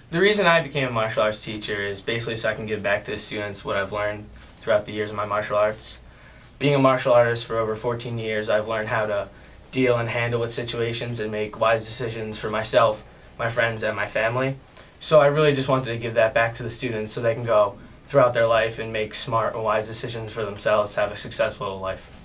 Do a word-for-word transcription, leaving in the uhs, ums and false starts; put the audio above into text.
The reason I became a martial arts teacher is basically so I can give back to the students what I've learned throughout the years of my martial arts. Being a martial artist for over fourteen years, I've learned how to deal and handle with situations and make wise decisions for myself, my friends, and my family. So I really just wanted to give that back to the students so they can go throughout their life and make smart and wise decisions for themselves to have a successful life.